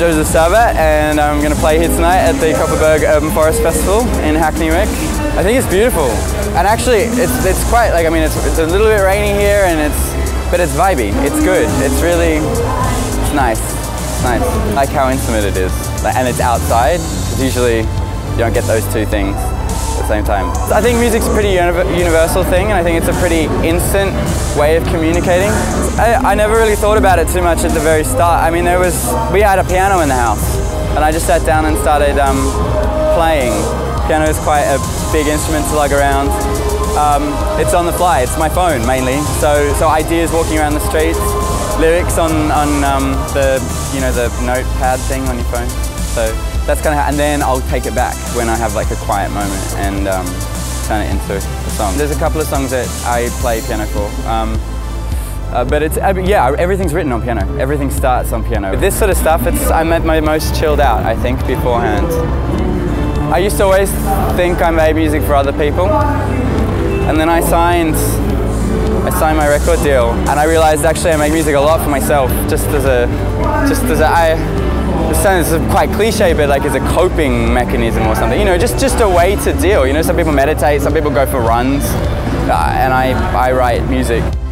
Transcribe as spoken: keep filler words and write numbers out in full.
Joseph Sabat, and I'm going to play here tonight at the Copperberg Urban Forest Festival in Hackney Wick. I think it's beautiful, and actually it's it's quite like I mean it's it's a little bit rainy here, and it's but it's vibey. It's good. It's really it's nice. It's nice. I like how intimate it is, like, and it's outside. Because usually you don't get those two things at the same time. So I think music's a pretty universal thing, and I think it's a pretty instant way of communicating. I, I never really thought about it too much at the very start. I mean, there was we had a piano in the house, and I just sat down and started um, playing. Piano is quite a big instrument to lug around. Um, it's on the fly. It's my phone mainly. So, so ideas walking around the streets, lyrics on on um, the you know the notepad thing on your phone. So that's kind of how, and then I'll take it back when I have like a quiet moment and um, turn it into a song. There's a couple of songs that I play piano for. Um, Uh, but it's, uh, yeah, everything's written on piano. Everything starts on piano. This sort of stuff, it's, I'm at my most chilled out, I think, beforehand. I used to always think I made music for other people. And then I signed, I signed my record deal. And I realized actually I make music a lot for myself, just as a, just as a, I, this sounds quite cliche, but like as a coping mechanism or something. You know, just, just a way to deal. You know, some people meditate, some people go for runs. Uh, and I, I write music.